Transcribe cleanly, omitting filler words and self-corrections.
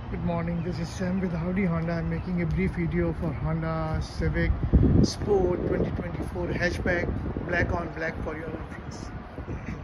Good morning, this is Sam with Howdy Honda. I'm making a brief video for Honda Civic Sport 2024 hatchback, black on black for your reference.